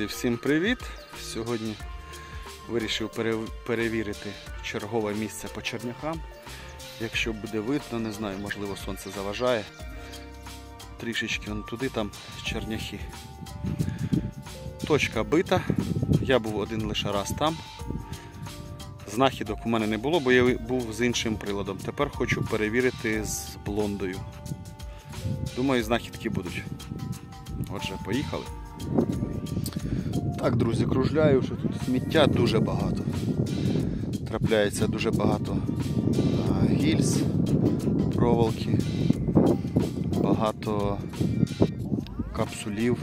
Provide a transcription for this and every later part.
Друзі, всім привіт! Сьогодні вирішив перевірити чергове місце по черняхам. Якщо буде видно, не знаю, можливо сонце заважає. Трішечки вон туди, там черняхи. Точка бита. Я був один лише раз там. Знахідок у мене не було, бо я був з іншим приладом. Тепер хочу перевірити з блондою. Думаю, знахідки будуть. Отже, поїхали. Так, друзі, кружляю, що тут сміття дуже багато. Трапляється дуже багато гільз, проволоки, багато капсулів.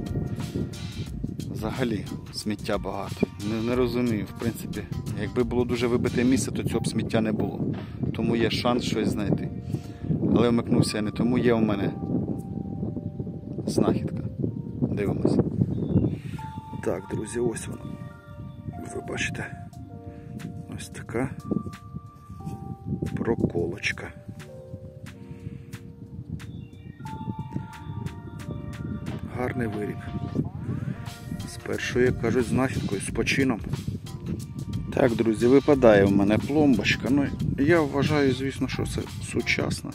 Взагалі сміття багато. Не розумію, в принципі, якби було дуже вибите місце, то цього б сміття не було. Тому є шанс щось знайти. Але вмикнувся я не тому, є у мене знахідка. Дивимось. Так, друзі, ось вона. Ви бачите, ось така проколочка. Гарний виріб. З першою, як кажуть, знахідкою, з почином. Так, друзі, випадає в мене пломбочка. Ну, я вважаю, звісно, що це сучасна.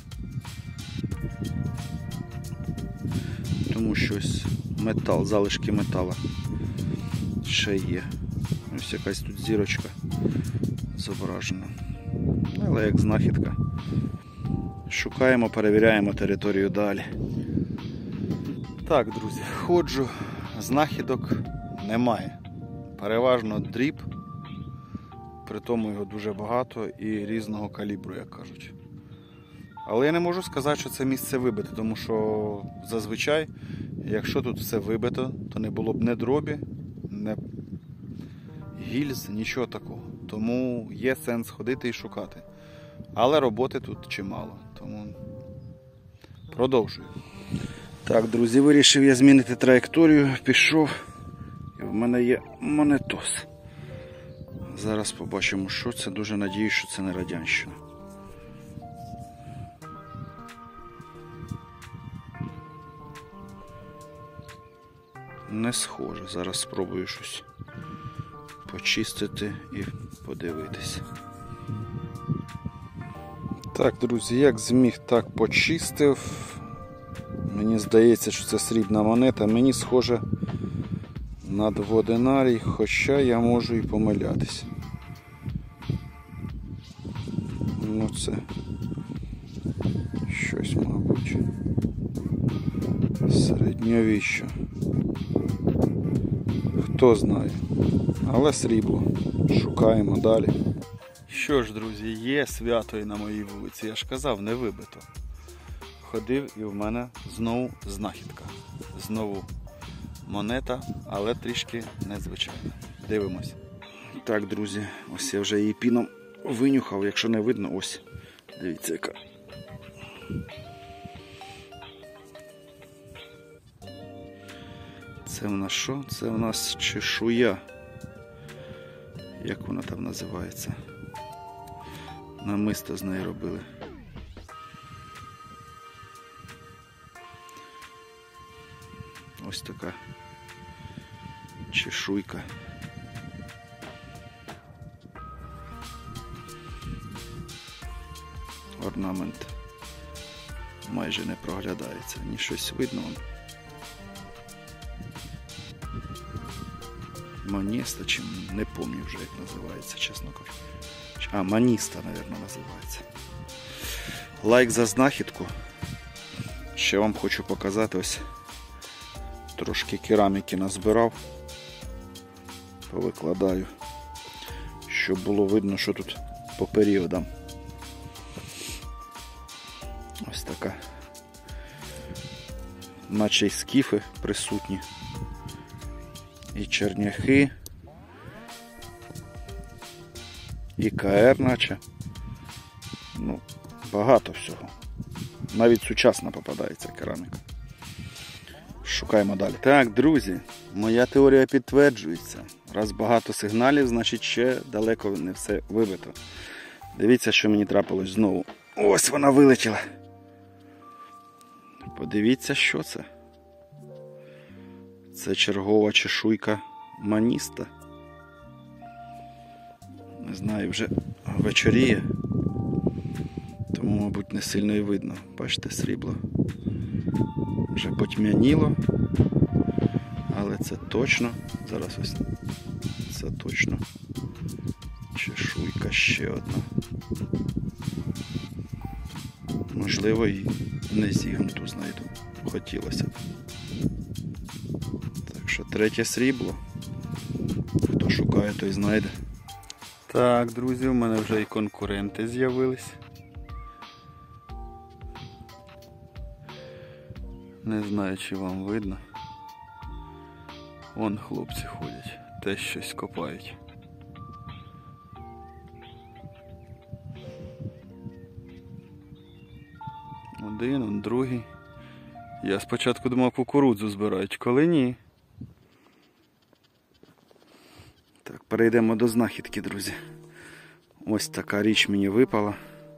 Тому що ось метал, залишки металу ще є. Ось якась тут зірочка зображена. Але як знахідка. Шукаємо, перевіряємо територію далі. Так, друзі, ходжу, знахідок немає. Переважно дріб, при тому його дуже багато і різного калібру, як кажуть. Але я не можу сказати, що це місце вибите, тому що зазвичай, якщо тут все вибито, то не було б ні дробі, ні гільз, нічого такого. Тому є сенс ходити і шукати. Але роботи тут чимало, тому продовжую. Так, друзі, вирішив я змінити траєкторію, пішов, і в мене є монетос. Зараз побачимо, що це. Дуже надіюсь, що це не радянщина. Не схоже. Зараз спробую щось почистити і подивитися. Так, друзі, як зміг, так почистив. Мені здається, що це срібна монета. Мені схоже на дводинарій, хоча я можу і помилятися. Ну це щось, мабуть, середньовіччя. Хто знає. Але срібло. Шукаємо далі. Що ж, друзі, є свято і на моїй вулиці. Я ж казав, не вибито. Ходив і в мене знову знахідка. Знову монета, але трішки незвичайна. Дивимось. Так, друзі, ось я вже її піном винюхав. Якщо не видно, ось. Дивіться, яка. Це в нас що? Це в нас чешуя. Як вона там називається? Намисто з неї робили. Ось така чешуйка. Орнамент майже не проглядається. Ні, щось видно. Маніста, чи не пам'ятаю вже, як називається, чесно кажучи. А, маніста, мабуть, називається. Лайк за знахідку. Ще вам хочу показати, ось трошки кераміки назбирав. Повикладаю, щоб було видно, що тут по періодам. Ось така. Наче й скіфи присутні. І черняхи, і КР наче. Ну, багато всього. Навіть сучасна попадається кераміка. Шукаємо далі. Так, друзі, моя теорія підтверджується. Раз багато сигналів, значить ще далеко не все вибито. Дивіться, що мені трапилось знову. Ось вона вилетіла. Подивіться, що це. Це чергова чешуйка маніста. Не знаю, вже вечоріє, тому, мабуть, не сильно і видно. Бачите, срібло вже потьмяніло, але це точно, зараз ось це точно чешуйка ще одна. Можливо, і не зігнуту знайду. Хотілося б. Так що третє срібло. Хто шукає, той знайде. Так, друзі, у мене вже і конкуренти з'явились. Не знаю, чи вам видно. Вон хлопці ходять, теж щось копають. Один, другий. Я спочатку думав, кукурудзу збирають, коли ні. Так, перейдемо до знахідки, друзі. Ось така річ мені випала.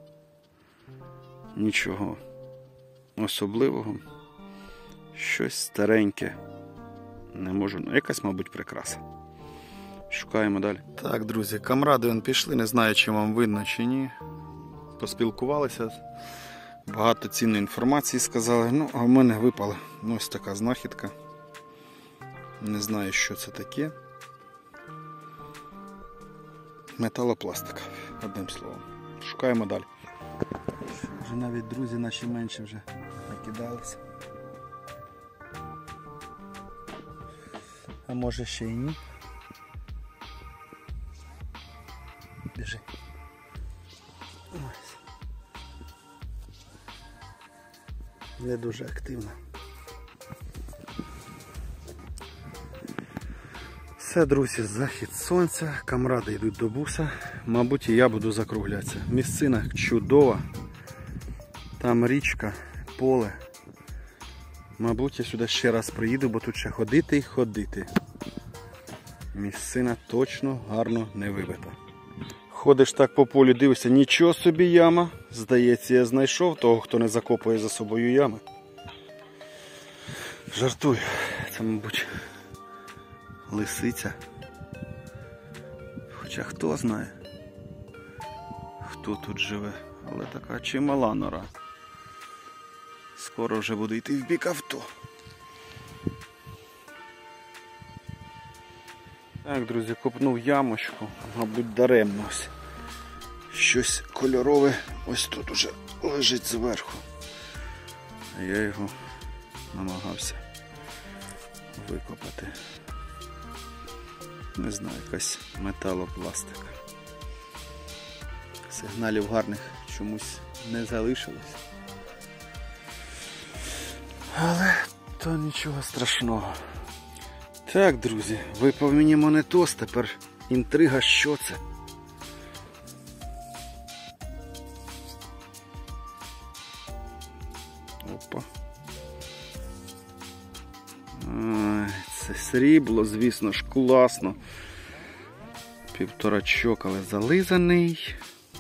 Нічого особливого. Щось стареньке. Не можу, ну якась, мабуть, прикраса. Шукаємо далі. Так, друзі, камради пішли, не знаю, чи вам видно, чи ні. Поспілкувалися. Багато цінної інформації сказали. Ну, а в мене випала ось така знахідка. Не знаю, що це таке. Металопластик, одним словом. Шукаємо далі. Вже навіть друзі наші менше вже накидалися. А може ще і ні. Біжи. Ось. Не дуже активно. Все, друзі, захід сонця, камради йдуть до буса. Мабуть, і я буду закруглятися. Місцина чудова. Там річка, поле. Мабуть, я сюди ще раз приїду, бо тут ще ходити і ходити. Місцина точно гарно не вибита. Ходиш так по полю, дивишся, нічого собі яма. Здається, я знайшов того, хто не закопує за собою ями. Жартую. Це, мабуть, лисиця. Хоча хто знає, хто тут живе. Але така чимала нора. Скоро вже буду йти в бік авто. Так, друзі, копнув ямочку, мабуть, даремно. Щось кольорове ось тут уже лежить зверху. А я його намагався викопати. Не знаю, якась металопластика. Сигналів гарних чомусь не залишилось. Але то нічого страшного. Так, друзі, випав мені монетос, тепер інтрига, що це. Опа. Ай, це срібло, звісно ж, класно. Півторачок, але зализаний.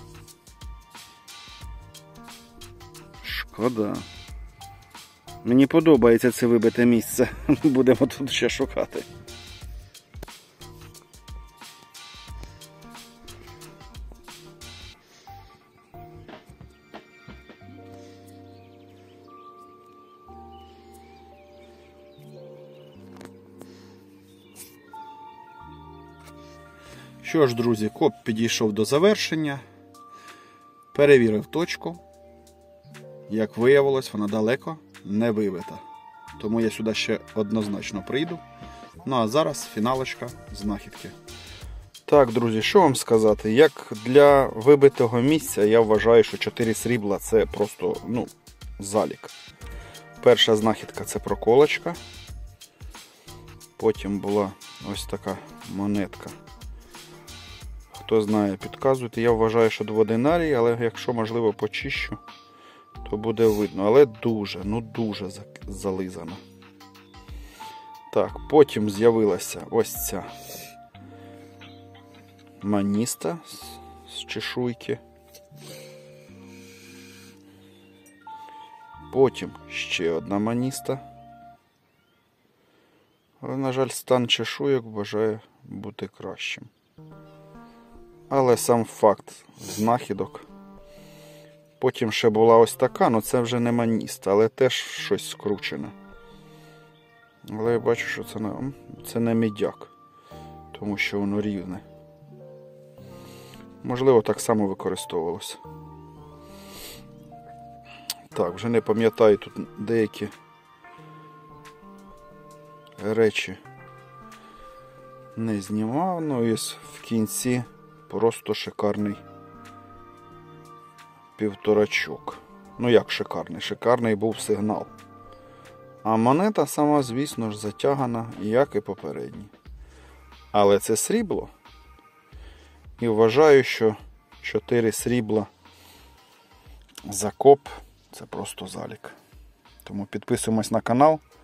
Шкода. Мені подобається це вибите місце. Будемо тут ще шукати. Що ж, друзі, коп підійшов до завершення. Перевірив точку. Як виявилось, вона далеко не вибита. Тому я сюди ще однозначно прийду. Ну а зараз фіналочка знахідки. Так, друзі, що вам сказати? Як для вибитого місця, я вважаю, що 4 срібла це просто, залік. Перша знахідка це проколочка. Потім була ось така монетка. Хто знає, підказуйте. Я вважаю, що дводинарій, але якщо, можливо, почищу, то буде видно. Але дуже, дуже зализано. Так, потім з'явилася ось ця маніста з чешуйки. Потім ще одна маніста. Але, на жаль, стан чешуйок бажає бути кращим. Але сам факт знахідок. Потім ще була ось така, але це вже не маніст, але теж щось скручене. Але я бачу, що це не мідяк, тому що воно рівне. Можливо, так само використовувалося. Так, вже не пам'ятаю, тут деякі речі не знімав, ну і в кінці просто шикарний півторачок. Ну як шикарний? Шикарний був сигнал. А монета сама, звісно ж, затягана, як і попередні. Але це срібло. І вважаю, що 4 срібла за коп – це просто залік. Тому підписуємось на канал.